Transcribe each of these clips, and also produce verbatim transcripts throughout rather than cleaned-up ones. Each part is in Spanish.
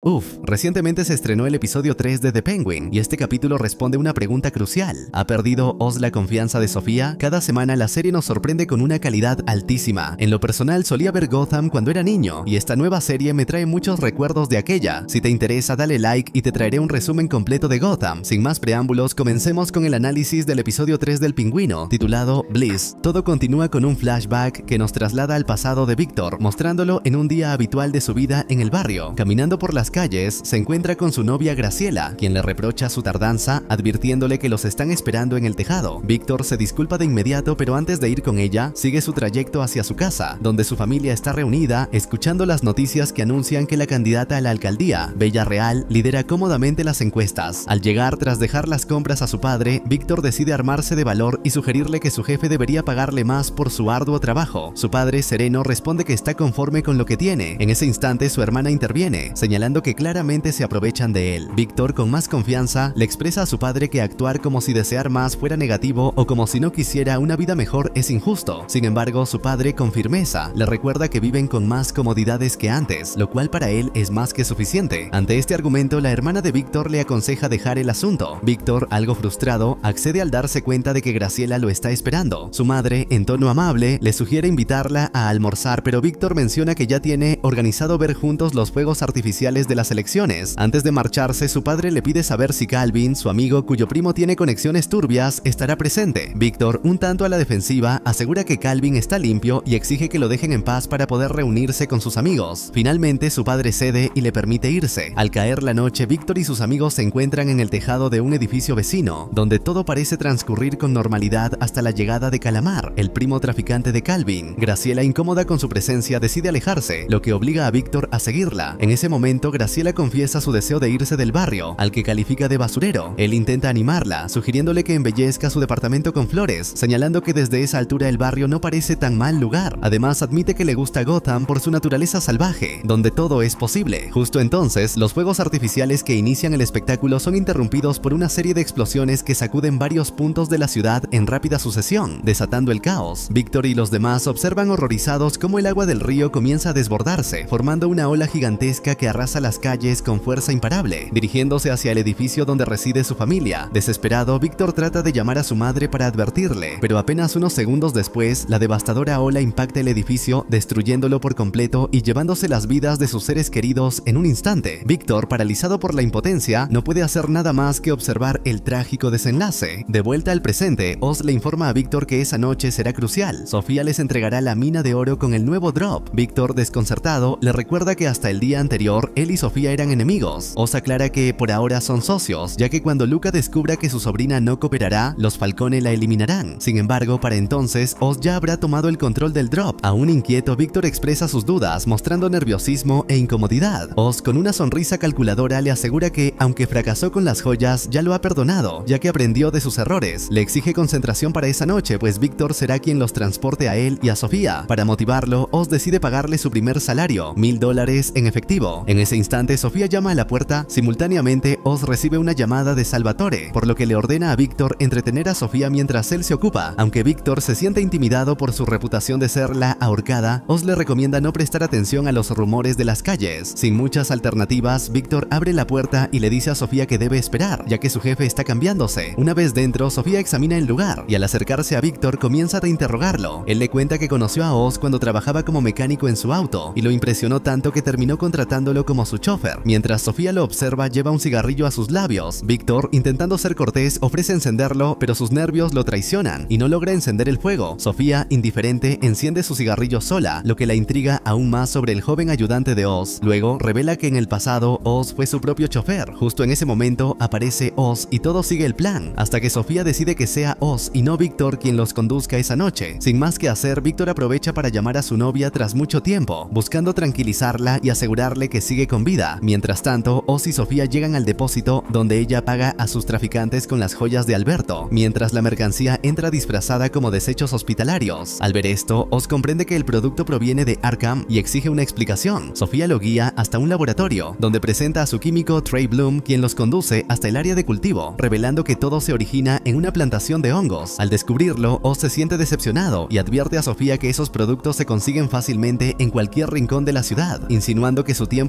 Uf, recientemente se estrenó el episodio tres de The Penguin y este capítulo responde una pregunta crucial. ¿Ha perdido Oz la confianza de Sofía? Cada semana la serie nos sorprende con una calidad altísima. En lo personal solía ver Gotham cuando era niño y esta nueva serie me trae muchos recuerdos de aquella. Si te interesa, dale like y te traeré un resumen completo de Gotham. Sin más preámbulos, comencemos con el análisis del episodio tres del Pingüino, titulado Bliss. Todo continúa con un flashback que nos traslada al pasado de Víctor, mostrándolo en un día habitual de su vida en el barrio. Caminando por las calles, se encuentra con su novia Graciela, quien le reprocha su tardanza, advirtiéndole que los están esperando en el tejado. Víctor se disculpa de inmediato, pero antes de ir con ella, sigue su trayecto hacia su casa, donde su familia está reunida, escuchando las noticias que anuncian que la candidata a la alcaldía, Bella Real, lidera cómodamente las encuestas. Al llegar, tras dejar las compras a su padre, Víctor decide armarse de valor y sugerirle que su jefe debería pagarle más por su arduo trabajo. Su padre, sereno, responde que está conforme con lo que tiene. En ese instante, su hermana interviene, señalando que claramente se aprovechan de él. Víctor, con más confianza, le expresa a su padre que actuar como si desear más fuera negativo o como si no quisiera una vida mejor es injusto. Sin embargo, su padre, con firmeza, le recuerda que viven con más comodidades que antes, lo cual para él es más que suficiente. Ante este argumento, la hermana de Víctor le aconseja dejar el asunto. Víctor, algo frustrado, accede al darse cuenta de que Graciela lo está esperando. Su madre, en tono amable, le sugiere invitarla a almorzar, pero Víctor menciona que ya tiene organizado ver juntos los fuegos artificiales de las elecciones. Antes de marcharse, su padre le pide saber si Calvin, su amigo cuyo primo tiene conexiones turbias, estará presente. Víctor, un tanto a la defensiva, asegura que Calvin está limpio y exige que lo dejen en paz para poder reunirse con sus amigos. Finalmente, su padre cede y le permite irse. Al caer la noche, Víctor y sus amigos se encuentran en el tejado de un edificio vecino, donde todo parece transcurrir con normalidad hasta la llegada de Calamar, el primo traficante de Calvin. Graciela, incómoda con su presencia, decide alejarse, lo que obliga a Víctor a seguirla. En ese momento, Graciela confiesa su deseo de irse del barrio, al que califica de basurero. Él intenta animarla, sugiriéndole que embellezca su departamento con flores, señalando que desde esa altura el barrio no parece tan mal lugar. Además, admite que le gusta Gotham por su naturaleza salvaje, donde todo es posible. Justo entonces, los fuegos artificiales que inician el espectáculo son interrumpidos por una serie de explosiones que sacuden varios puntos de la ciudad en rápida sucesión, desatando el caos. Víctor y los demás observan horrorizados cómo el agua del río comienza a desbordarse, formando una ola gigantesca que arrasa las calles con fuerza imparable, dirigiéndose hacia el edificio donde reside su familia. Desesperado, Víctor trata de llamar a su madre para advertirle, pero apenas unos segundos después, la devastadora ola impacta el edificio, destruyéndolo por completo y llevándose las vidas de sus seres queridos en un instante. Víctor, paralizado por la impotencia, no puede hacer nada más que observar el trágico desenlace. De vuelta al presente, Oz le informa a Víctor que esa noche será crucial. Sofía les entregará la mina de oro con el nuevo drop. Víctor, desconcertado, le recuerda que hasta el día anterior, él y Sofía eran enemigos. Oz aclara que por ahora son socios, ya que cuando Luca descubra que su sobrina no cooperará, los Falcone la eliminarán. Sin embargo, para entonces, Oz ya habrá tomado el control del drop. Aún inquieto, Víctor expresa sus dudas, mostrando nerviosismo e incomodidad. Oz, con una sonrisa calculadora, le asegura que, aunque fracasó con las joyas, ya lo ha perdonado, ya que aprendió de sus errores. Le exige concentración para esa noche, pues Víctor será quien los transporte a él y a Sofía. Para motivarlo, Oz decide pagarle su primer salario, mil dólares en efectivo. En ese instante, Sofía llama a la puerta. Simultáneamente, Oz recibe una llamada de Salvatore, por lo que le ordena a Víctor entretener a Sofía mientras él se ocupa. Aunque Víctor se siente intimidado por su reputación de ser la ahorcada, Oz le recomienda no prestar atención a los rumores de las calles. Sin muchas alternativas, Víctor abre la puerta y le dice a Sofía que debe esperar, ya que su jefe está cambiándose. Una vez dentro, Sofía examina el lugar y al acercarse a Víctor comienza a interrogarlo. Él le cuenta que conoció a Oz cuando trabajaba como mecánico en su auto y lo impresionó tanto que terminó contratándolo como su chofer. Mientras Sofía lo observa, lleva un cigarrillo a sus labios. Víctor, intentando ser cortés, ofrece encenderlo, pero sus nervios lo traicionan y no logra encender el fuego. Sofía, indiferente, enciende su cigarrillo sola, lo que la intriga aún más sobre el joven ayudante de Oz. Luego, revela que en el pasado Oz fue su propio chofer. Justo en ese momento aparece Oz y todo sigue el plan, hasta que Sofía decide que sea Oz y no Víctor quien los conduzca esa noche. Sin más que hacer, Víctor aprovecha para llamar a su novia tras mucho tiempo, buscando tranquilizarla y asegurarle que sigue con vida. Mientras tanto, Oz y Sofía llegan al depósito, donde ella paga a sus traficantes con las joyas de Alberto, mientras la mercancía entra disfrazada como desechos hospitalarios. Al ver esto, Oz comprende que el producto proviene de Arkham y exige una explicación. Sofía lo guía hasta un laboratorio, donde presenta a su químico Trey Bloom, quien los conduce hasta el área de cultivo, revelando que todo se origina en una plantación de hongos. Al descubrirlo, Oz se siente decepcionado y advierte a Sofía que esos productos se consiguen fácilmente en cualquier rincón de la ciudad, insinuando que su tiempo en prisión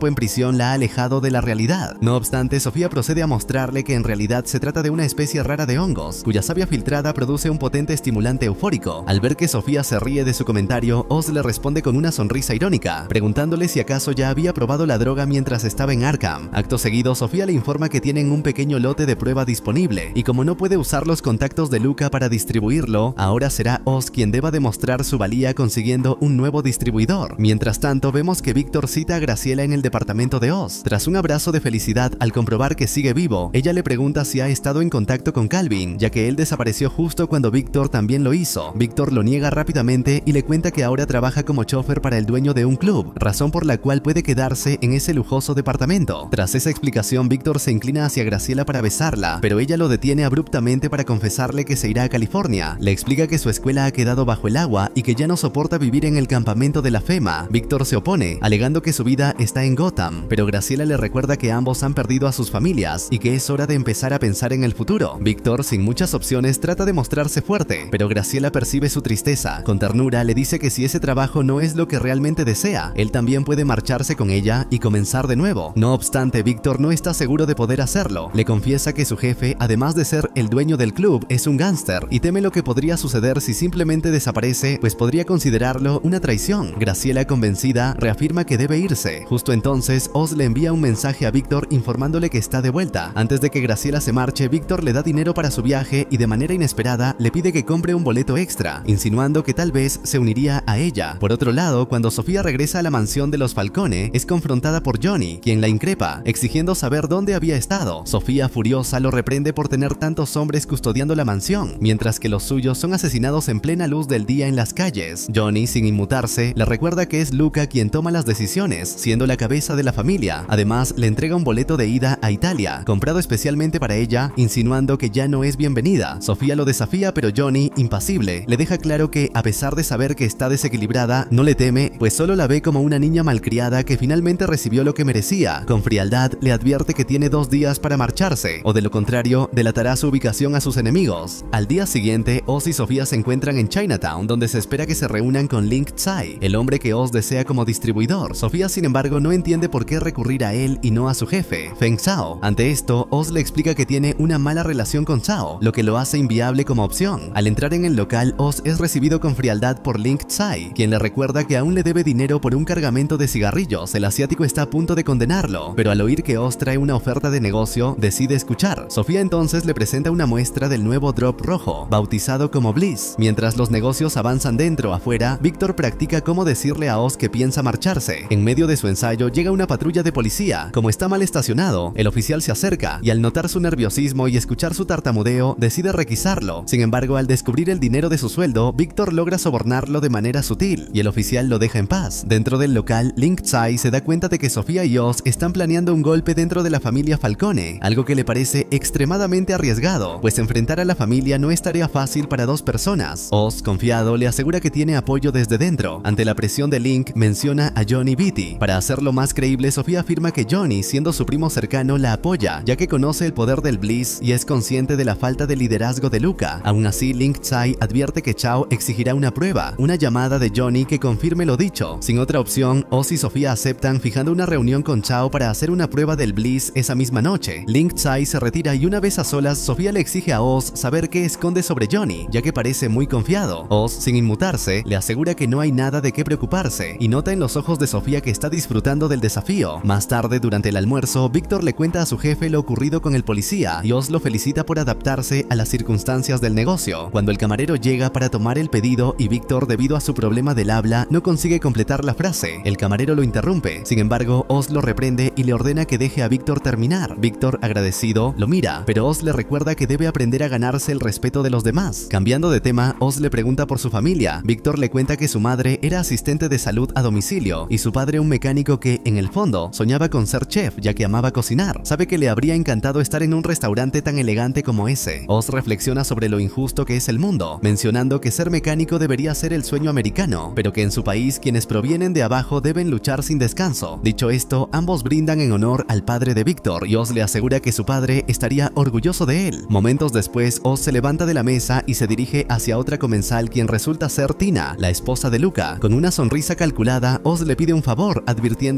situación la ha alejado de la realidad. No obstante, Sofía procede a mostrarle que en realidad se trata de una especie rara de hongos, cuya savia filtrada produce un potente estimulante eufórico. Al ver que Sofía se ríe de su comentario, Oz le responde con una sonrisa irónica, preguntándole si acaso ya había probado la droga mientras estaba en Arkham. Acto seguido, Sofía le informa que tienen un pequeño lote de prueba disponible, y como no puede usar los contactos de Luca para distribuirlo, ahora será Oz quien deba demostrar su valía consiguiendo un nuevo distribuidor. Mientras tanto, vemos que Víctor cita a Graciela en el departamento de Oz. Tras un abrazo de felicidad al comprobar que sigue vivo, ella le pregunta si ha estado en contacto con Calvin, ya que él desapareció justo cuando Víctor también lo hizo. Víctor lo niega rápidamente y le cuenta que ahora trabaja como chofer para el dueño de un club, razón por la cual puede quedarse en ese lujoso departamento. Tras esa explicación, Víctor se inclina hacia Graciela para besarla, pero ella lo detiene abruptamente para confesarle que se irá a California. Le explica que su escuela ha quedado bajo el agua y que ya no soporta vivir en el campamento de la FEMA. Víctor se opone, alegando que su vida está en Gotham, pero Graciela le recuerda que ambos han perdido a sus familias y que es hora de empezar a pensar en el futuro. Víctor, sin muchas opciones, trata de mostrarse fuerte, pero Graciela percibe su tristeza. Con ternura le dice que si ese trabajo no es lo que realmente desea, él también puede marcharse con ella y comenzar de nuevo. No obstante, Víctor no está seguro de poder hacerlo. Le confiesa que su jefe, además de ser el dueño del club, es un gángster y teme lo que podría suceder si simplemente desaparece, pues podría considerarlo una traición. Graciela, convencida, reafirma que debe irse. Justo entonces, Oz le envía un mensaje a Víctor informándole que está de vuelta. Antes de que Graciela se marche, Víctor le da dinero para su viaje y de manera inesperada le pide que compre un boleto extra, insinuando que tal vez se uniría a ella. Por otro lado, cuando Sofía regresa a la mansión de los Falcone, es confrontada por Johnny, quien la increpa, exigiendo saber dónde había estado. Sofía, furiosa, lo reprende por tener tantos hombres custodiando la mansión, mientras que los suyos son asesinados en plena luz del día en las calles. Johnny, sin inmutarse, le recuerda que es Luca quien toma las decisiones, siendo la cabeza de la familia. Además, le entrega un boleto de ida a Italia, comprado especialmente para ella, insinuando que ya no es bienvenida. Sofía lo desafía, pero Johnny, impasible, le deja claro que, a pesar de saber que está desequilibrada, no le teme, pues solo la ve como una niña malcriada que finalmente recibió lo que merecía. Con frialdad, le advierte que tiene dos días para marcharse, o de lo contrario, delatará su ubicación a sus enemigos. Al día siguiente, Oz y Sofía se encuentran en Chinatown, donde se espera que se reúnan con Link Tsai, el hombre que Oz desea como distribuidor. Sofía, sin embargo, no entiende por qué recurrir a él y no a su jefe, Feng Zhao. Ante esto, Oz le explica que tiene una mala relación con Zhao, lo que lo hace inviable como opción. Al entrar en el local, Oz es recibido con frialdad por Link Tsai, quien le recuerda que aún le debe dinero por un cargamento de cigarrillos. El asiático está a punto de condenarlo, pero al oír que Oz trae una oferta de negocio, decide escuchar. Sofía entonces le presenta una muestra del nuevo drop rojo, bautizado como Bliss. Mientras los negocios avanzan dentro afuera, Víctor practica cómo decirle a Oz que piensa marcharse. En medio de su ensayo llega una patrulla de policía. Como está mal estacionado, el oficial se acerca y al notar su nerviosismo y escuchar su tartamudeo, decide requisarlo. Sin embargo, al descubrir el dinero de su sueldo, Víctor logra sobornarlo de manera sutil y el oficial lo deja en paz. Dentro del local, Link Tsai se da cuenta de que Sofía y Oz están planeando un golpe dentro de la familia Falcone, algo que le parece extremadamente arriesgado, pues enfrentar a la familia no es tarea fácil para dos personas. Oz, confiado, le asegura que tiene apoyo desde dentro. Ante la presión de Link, menciona a Johnny Beatty. Para hacerlo más creíble, Sofía afirma que Johnny, siendo su primo cercano, la apoya, ya que conoce el poder del Bliss y es consciente de la falta de liderazgo de Luca. Aún así, Link Tsai advierte que Chao exigirá una prueba, una llamada de Johnny que confirme lo dicho. Sin otra opción, Oz y Sofía aceptan, fijando una reunión con Chao para hacer una prueba del Bliss esa misma noche. Link Tsai se retira y una vez a solas, Sofía le exige a Oz saber qué esconde sobre Johnny, ya que parece muy confiado. Oz, sin inmutarse, le asegura que no hay nada de qué preocuparse y nota en los ojos de Sofía que está disfrutando del desafío. Más tarde, durante el almuerzo, Víctor le cuenta a su jefe lo ocurrido con el policía y Oz lo felicita por adaptarse a las circunstancias del negocio. Cuando el camarero llega para tomar el pedido y Víctor, debido a su problema del habla, no consigue completar la frase, el camarero lo interrumpe. Sin embargo, Oz lo reprende y le ordena que deje a Víctor terminar. Víctor, agradecido, lo mira, pero Oz le recuerda que debe aprender a ganarse el respeto de los demás. Cambiando de tema, Oz le pregunta por su familia. Víctor le cuenta que su madre era asistente de salud a domicilio y su padre un mecánico que, en el fondo, soñaba con ser chef ya que amaba cocinar. Sabe que le habría encantado estar en un restaurante tan elegante como ese. Oz reflexiona sobre lo injusto que es el mundo, mencionando que ser mecánico debería ser el sueño americano, pero que en su país quienes provienen de abajo deben luchar sin descanso. Dicho esto, ambos brindan en honor al padre de Víctor y Oz le asegura que su padre estaría orgulloso de él. Momentos después, Oz se levanta de la mesa y se dirige hacia otra comensal quien resulta ser Tina, la esposa de Luca. Con una sonrisa calculada, Oz le pide un favor, advirtiéndole que,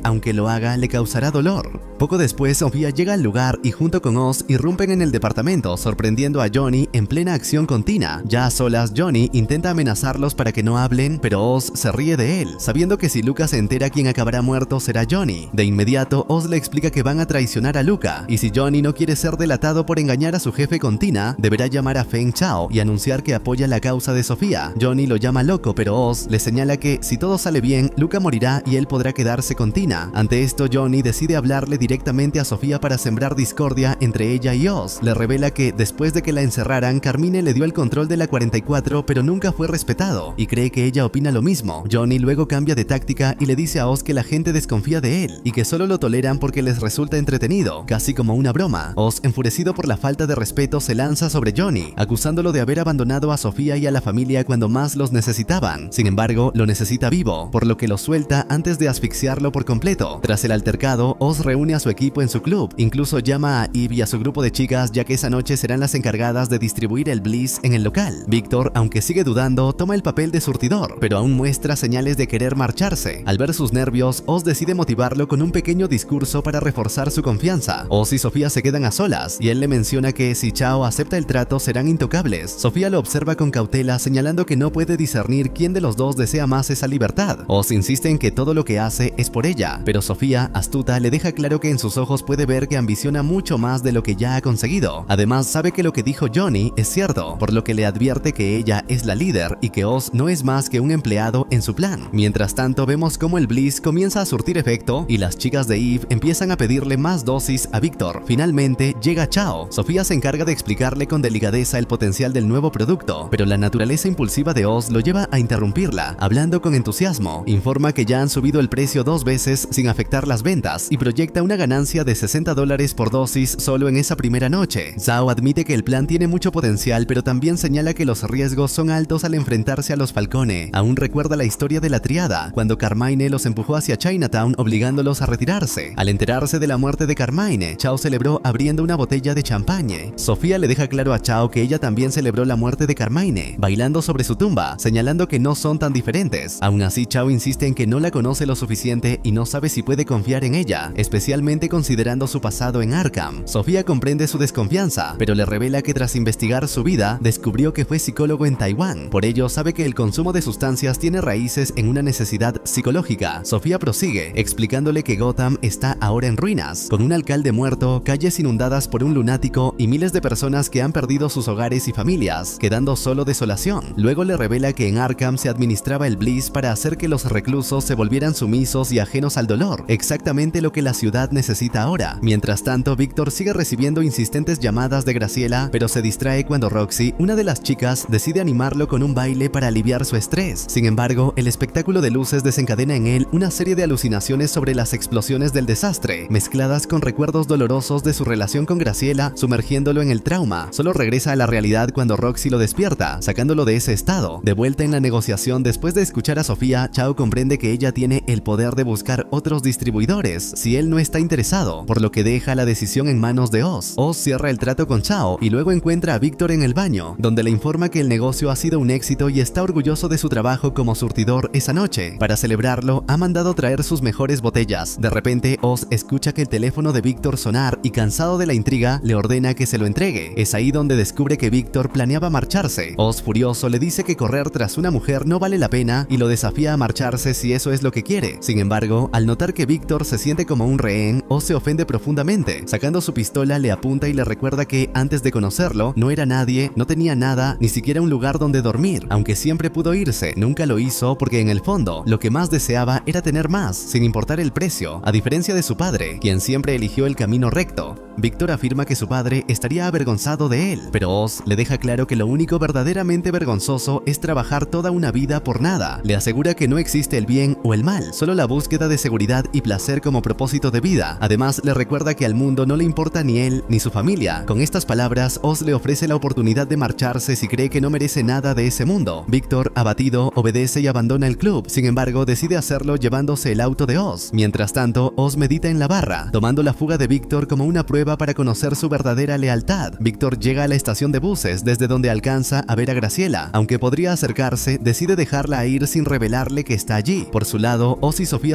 aunque lo haga le causará dolor. Poco después Sofía llega al lugar y junto con Oz irrumpen en el departamento, sorprendiendo a Johnny en plena acción con Tina. Ya a solas, Johnny intenta amenazarlos para que no hablen, pero Oz se ríe de él, sabiendo que si Luca se entera quien acabará muerto será Johnny. De inmediato, Oz le explica que van a traicionar a Luca, y si Johnny no quiere ser delatado por engañar a su jefe con Tina, deberá llamar a Feng Chao y anunciar que apoya la causa de Sofía. Johnny lo llama loco, pero Oz le señala que si todo sale bien, Luca morirá y él podrá quedarse con Tina. Ante esto, Johnny decide hablarle directamente a Sofía para sembrar discordia entre ella y Oz. Le revela que después de que la encerraran, Carmine le dio el control de la cuarenta y cuatro, pero nunca fue respetado, y cree que ella opina lo mismo. Johnny luego cambia de táctica y le dice a Oz que la gente desconfía de él y que solo lo toleran porque les resulta entretenido, casi como una broma. Oz, enfurecido por la falta de respeto, se lanza sobre Johnny, acusándolo de haber abandonado a Sofía y a la familia cuando más los necesitaban. Sin embargo, lo necesita vivo, por lo que lo suelta antes de asfixiarlo por completo. Tras el altercado, Oz reúne a su equipo en su club, incluso llama a Eve y a su grupo de chicas, ya que esa noche serán las encargadas de distribuir el Bliss en el local. Víctor, aunque sigue dudando, toma el papel de surtidor, pero aún muestra señales de querer marcharse. Al ver sus nervios, Oz decide motivarlo con un pequeño discurso para reforzar su confianza. Oz y Sofía se quedan a solas, y él le menciona que si Chao acepta el trato serán intocables. Sofía lo observa con cautela, señalando que no puede discernir quién de los dos desea más esa libertad. Oz insiste en que todo lo que hace es por ella, pero Sofía, astuta, le deja claro que en sus ojos puede ver que ambiciona mucho más de lo que ya ha conseguido. Además, sabe que lo que dijo Johnny es cierto, por lo que le advierte que ella es la líder y que Oz no es más que un empleado en su plan. Mientras tanto, vemos cómo el Bliss comienza a surtir efecto y las chicas de Eve empiezan a pedirle más dosis a Víctor. Finalmente, llega Chao. Sofía se encarga de explicarle con delicadeza el potencial del nuevo producto, pero la naturaleza impulsiva de Oz lo lleva a interrumpirla. Hablando con entusiasmo, informa que ya han subido el precio dos veces sin afectar las ventas y proyecta una ganancia de sesenta dólares por dosis solo en esa primera noche. Zhao admite que el plan tiene mucho potencial, pero también señala que los riesgos son altos al enfrentarse a los Falcone. Aún recuerda la historia de la triada, cuando Carmine los empujó hacia Chinatown obligándolos a retirarse. Al enterarse de la muerte de Carmine, Chao celebró abriendo una botella de champagne. Sofía le deja claro a Chao que ella también celebró la muerte de Carmine, bailando sobre su tumba, señalando que no son tan diferentes. Aún así, Chao insiste en que no la conoce lo suficiente y no sabe si puede confiar en ella, especialmente considerando su pasado en Arkham. Sofía comprende su desconfianza, pero le revela que tras investigar su vida, descubrió que fue psicólogo en Taiwán. Por ello, sabe que el consumo de sustancias tiene raíces en una necesidad psicológica. Sofía prosigue, explicándole que Gotham está ahora en ruinas, con un alcalde muerto, calles inundadas por un lunático y miles de personas que han perdido sus hogares y familias, quedando solo desolación. Luego le revela que en Arkham se administraba el Bliss para hacer que los reclusos se volvieran sumisos y ajenos al dolor, exactamente lo que la ciudad necesita ahora. Mientras tanto, Víctor sigue recibiendo insistentes llamadas de Graciela, pero se distrae cuando Roxy, una de las chicas, decide animarlo con un baile para aliviar su estrés. Sin embargo, el espectáculo de luces desencadena en él una serie de alucinaciones sobre las explosiones del desastre, mezcladas con recuerdos dolorosos de su relación con Graciela, sumergiéndolo en el trauma. Solo regresa a la realidad cuando Roxy lo despierta, sacándolo de ese estado. De vuelta en la negociación, después de escuchar a Sofía, Chao comprende que ella tiene el poder de buscar otros distribuidores si él no está interesado, por lo que deja la decisión en manos de Oz. Oz cierra el trato con Chao y luego encuentra a Víctor en el baño, donde le informa que el negocio ha sido un éxito y está orgulloso de su trabajo como surtidor esa noche. Para celebrarlo, ha mandado traer sus mejores botellas. De repente, Oz escucha que el teléfono de Víctor sonar y, cansado de la intriga, le ordena que se lo entregue. Es ahí donde descubre que Víctor planeaba marcharse. Oz, furioso, le dice que correr tras una mujer no vale la pena y lo desafía a marcharse si eso es lo que quiere. Sin embargo, al notar que Víctor se siente como un rehén, Oz se ofende profundamente. Sacando su pistola, le apunta y le recuerda que antes de conocerlo, no era nadie, no tenía nada, ni siquiera un lugar donde dormir. Aunque siempre pudo irse, nunca lo hizo porque en el fondo, lo que más deseaba era tener más, sin importar el precio, a diferencia de su padre, quien siempre eligió el camino recto. Víctor afirma que su padre estaría avergonzado de él, pero Oz le deja claro que lo único verdaderamente vergonzoso es trabajar toda una vida por nada. Le asegura que no existe el bien o el mal, solo la búsqueda de seguridad y placer como propósito de vida. Además, le recuerda que al mundo no le importa ni él ni su familia. Con estas palabras, Oz le ofrece la oportunidad de marcharse si cree que no merece nada de ese mundo. Víctor, abatido, obedece y abandona el club. Sin embargo, decide hacerlo llevándose el auto de Oz. Mientras tanto, Oz medita en la barra, tomando la fuga de Víctor como una prueba para conocer su verdadera lealtad. Víctor llega a la estación de buses, desde donde alcanza a ver a Graciela. Aunque podría acercarse, decide dejarla ir sin revelarle que está allí. Por su lado, Oz y Sofía se alejan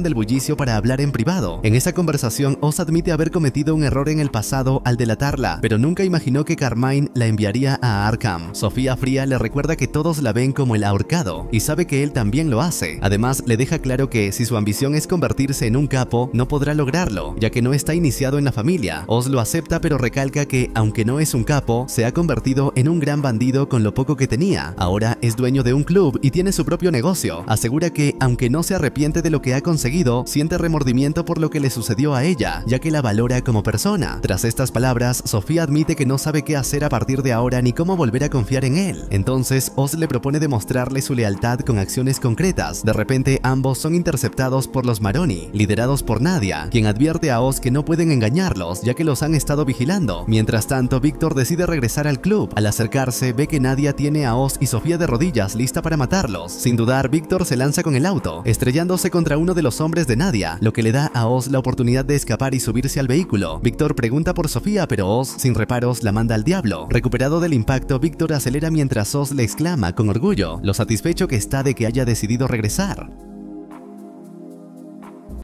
del bullicio para hablar en privado. En esa conversación, Oz admite haber cometido un error en el pasado al delatarla, pero nunca imaginó que Carmine la enviaría a Arkham. Sofía fría le recuerda que todos la ven como el ahorcado y sabe que él también lo hace. Además, le deja claro que si su ambición es convertirse en un capo, no podrá lograrlo, ya que no está iniciado en la familia. Oz lo acepta, pero recalca que, aunque no es un capo, se ha convertido en un gran bandido con lo poco que tenía. Ahora es dueño de un club y tiene su propio negocio. Asegura que, aunque no se arrepiente de lo que ha conseguido, siente remordimiento por lo que le sucedió a ella, ya que la valora como persona. Tras estas palabras, Sofía admite que no sabe qué hacer a partir de ahora ni cómo volver a confiar en él. Entonces, Oz le propone demostrarle su lealtad con acciones concretas. De repente, ambos son interceptados por los Maroni, liderados por Nadia, quien advierte a Oz que no pueden engañarlos, ya que los han estado vigilando. Mientras tanto, Víctor decide regresar al club. Al acercarse, ve que Nadia tiene a Oz y Sofía de rodillas, lista para matarlos. Sin dudar, Víctor se lanza con el auto, estrellándose contra uno de los hombres de Nadia, lo que le da a Oz la oportunidad de escapar y subirse al vehículo. Víctor pregunta por Sofía, pero Oz, sin reparos, la manda al diablo. Recuperado del impacto, Víctor acelera mientras Oz le exclama con orgullo lo satisfecho que está de que haya decidido regresar.